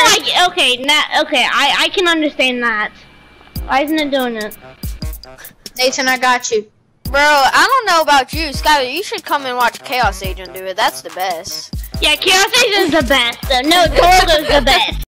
I can understand that. Why isn't it doing it? Nathan, I got you. Bro, I don't know about you, Skyler. You should come and watch Chaos Agent do it. That's the best. Yeah, Chaos Agent is the best. No, Torgo's the best.